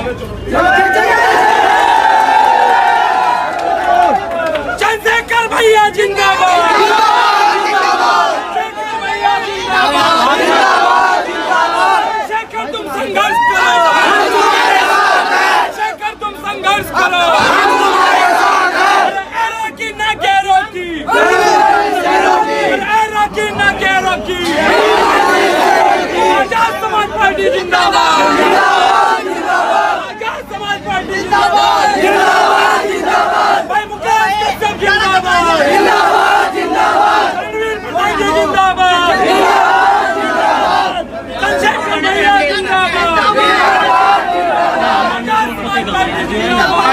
चंद्रशेखर भैया जिंदाबाद, चंद्रशेखर भैया जिंदाबाद, शेखर तुम संघर्ष करो, शेखर तुम संघर्ष करो, एरा की न गैरो की, एरा की न गैरो की, आजाद समाज पार्टी जिंदाबाद, आजाद समाज पार्टी जिंदाबाद, भाई मुकेश कश्यप जिंदाबाद, रणवीर प्रधान जी जिंदाबाद, चंद्रशेखर भैया जिंदाबाद, आजाद समाज पार्टी जिंदाबाद,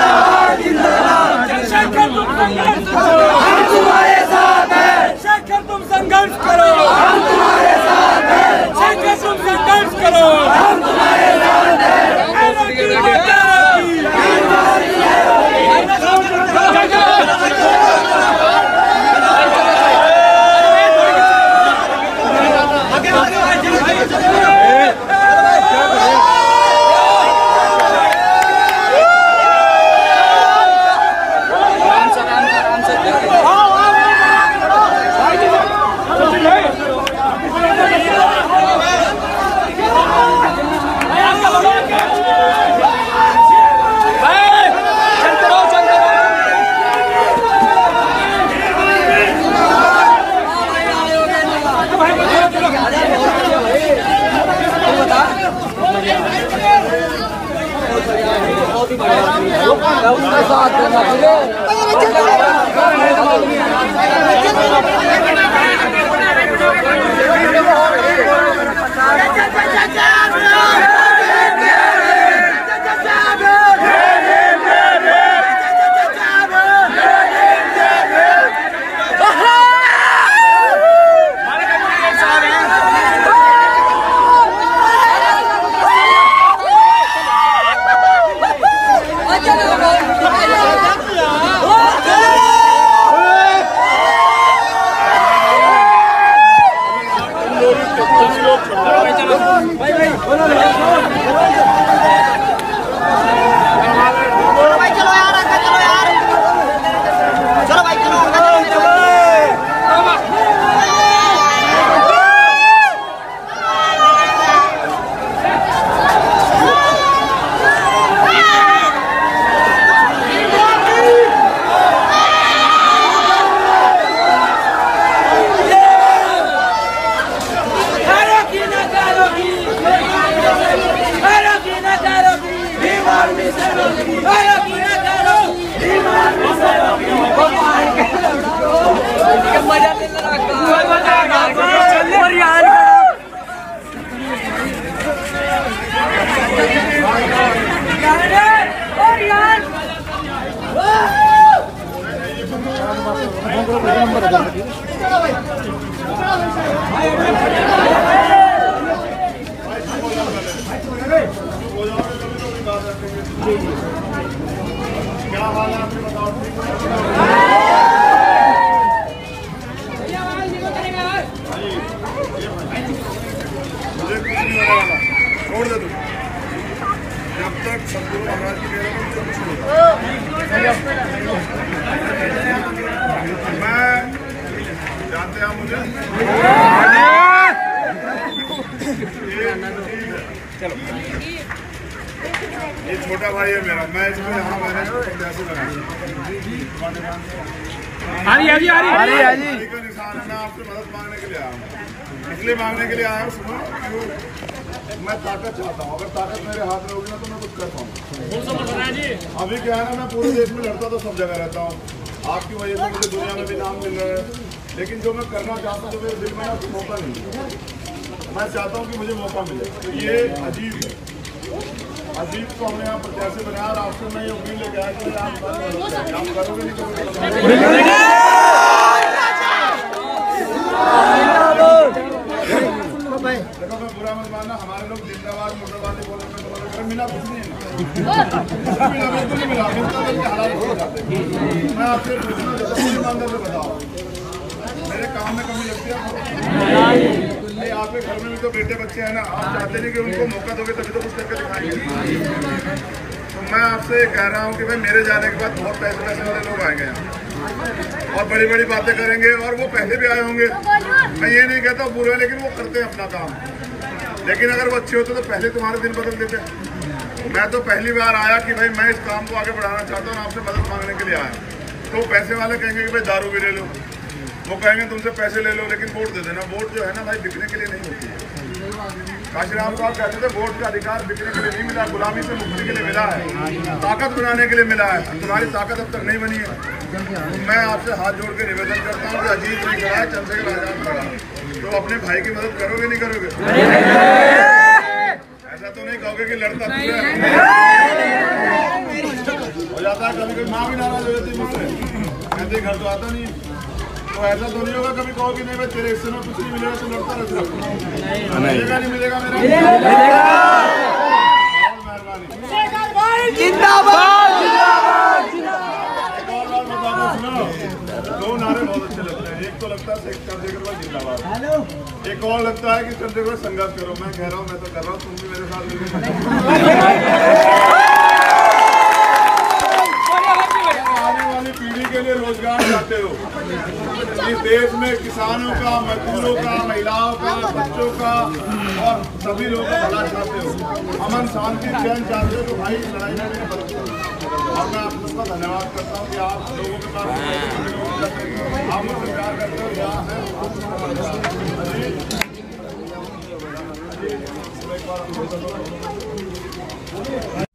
चंद्रशेखर तुम संघर्ष करो, हम तुम्हारे साथ हैं, शेखर तुम संघर्ष करो, हम तुम्हारे साथ हैं, शेखर तुम संघर्ष करो, हम तुम्हारे साथ हैं, क्या हाल है आपने बताओ। मुझे कुछ नहीं होने वाला, छोड़ दे तू। जब तक सदगुरु महाराज की मेरा मुझे कुछ नहीं होगा। मैं जानते हैं मुझे चलो ये छोटा भाई है मेरा, मैं इसको यहाँ मैंने कैसे लगाया का निशान है। मैं आपसे मदद मांगने के लिए आया हूँ, इसलिए मांगने के लिए आया हूँ। सुनो, मैं ताकत चाहता हूँ, अगर ताकत मेरे हाथ में होगी ना तो मैं कुछ कर पाऊँ। अभी क्या है ना, मैं पूरे देश में लड़ता तो सब जगह रहता हूँ, आपकी वजह से मुझे दुनिया में भी नाम मिल रहा है। लेकिन जो मैं करना चाहता हूँ, जो मेरे दिल में ना मौका नहीं है, मैं चाहता हूँ कि मुझे मौका मिले। तो ये अजीब है, अजीब को हमने यहाँ प्रत्याशी बनाया और आपसे मैं ये उम्मीद लेके आया कि आप करोगे नहीं करोगे। देखो मैं बुरा मत मानना, हमारे लोग जिंदाबाद मुर्दाबादी बोल रहे हैं, मिला कुछ नहीं है, मिला बिल्कुल नहीं मिला, मिलता बल्कि हालात हो जाते। मैं आपसे पूछना चाहता हूँ, ईमानदार से बताओ, मेरे काम में कमी लगती है? नहीं, आपके घर में भी तो बेटे बच्चे हैं ना, आप चाहते नहीं कि उनको मौका दोगे तभी तो कुछ करके दिखाएंगे। तो मैं आपसे कह रहा हूँ कि भाई मेरे जाने के बाद बहुत पैसे वाले लोग आएंगे यहाँ और बड़ी बड़ी बातें करेंगे, और वो पहले भी आए होंगे। मैं ये नहीं कहता बुरे, लेकिन वो करते हैं अपना काम। लेकिन अगर वो अच्छे होते तो पहले तुम्हारे दिन बदल देते। मैं तो पहली बार आया कि भाई मैं इस काम को आगे बढ़ाना चाहता हूँ, आपसे मदद मांगने के लिए आया। तो पैसे वाले कहेंगे कि भाई दारू भी ले लो, वो कहेंगे तुमसे पैसे ले लो लेकिन वोट दे देना। वोट जो है ना भाई बिकने के लिए नहीं होती है। काशीराम साहब कहते थे वोट का अधिकार बिकने के लिए नहीं मिला, गुलामी से मुक्ति के लिए मिला है, ताकत बनाने के लिए मिला है। तुम्हारी ताकत अब तक नहीं बनी है। मैं आपसे हाथ जोड़ के निवेदन करता हूँ कि अजीत नहीं खड़ा है, चंद्रशेखर आजाद खड़ा है, तो अपने भाई की मदद करोगे नहीं करोगे? ऐसा तो नहीं कहोगे कि लड़ता हो जाता है, कभी कभी माँ भी नाराज हो जाती है मुझसे, कहते घर तो आता नहीं है। तो ऐसा तो नहीं होगा कभी कहो कि नहीं भाई तेरे हिस्से में कुछ नहीं मिलेगा, तो लड़ता रहता। मिलेगा नहीं मिलेगा मेरा? मेहरबानी। जिंदाबाद जिंदाबाद। एक और बात बता दो, सुनो, दो नारे बहुत अच्छे लगते हैं। एक तो लगता है चंद्रशेखर जिंदाबाद, एक और लगता है कि चंद्रशेखर संघर्ष करो। मैं कह रहा हूँ, मैं तो कर रहा हूँ, तुम भी मेरे साथ मिलकर आने वाली पीढ़ी के लिए रोजगार चाहते हो। इस देश में किसानों का, मजदूरों का, महिलाओं का, बच्चों का और सभी लोगों का भला चाहते हो, अमन शांति चैन चाहते हो, तो भाई लड़ाई में मेरी मदद करो। और मैं आप सबका धन्यवाद करता हूँ कि आप लोगों के पास आप मुझसे प्यार करते हो। यहाँ है